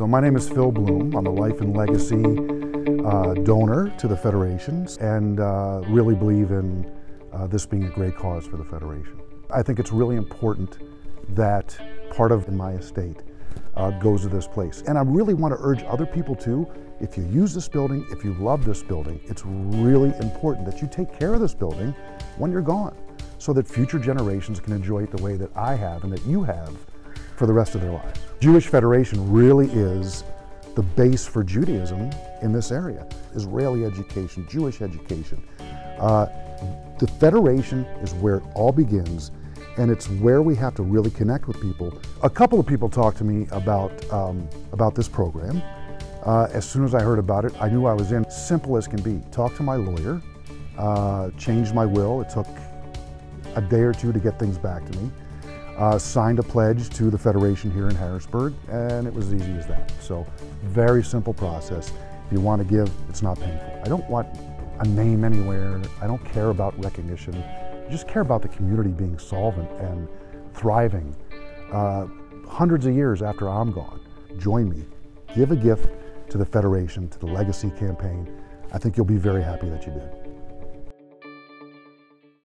So my name is Phil Bloom. I'm a life and legacy donor to the Federations and really believe in this being a great cause for the Federation. I think it's really important that part of my estate goes to this place. And I really want to urge other people too, if you use this building, if you love this building, it's really important that you take care of this building when you're gone, so that future generations can enjoy it the way that I have and that you have for the rest of their lives. Jewish Federation really is the base for Judaism in this area. Israeli education, Jewish education. The Federation is where it all begins, and it's where we have to really connect with people. A couple of people talked to me about this program. As soon as I heard about it, I knew I was in. Simple as can be. Talked to my lawyer, changed my will. It took a day or two to get things back to me. Signed a pledge to the Federation here in Harrisburg, and it was as easy as that. So, very simple process. If you want to give, it's not painful. I don't want a name anywhere. I don't care about recognition. I just care about the community being solvent and thriving. Hundreds of years after I'm gone, join me. Give a gift to the Federation, to the Legacy campaign. I think you'll be very happy that you did.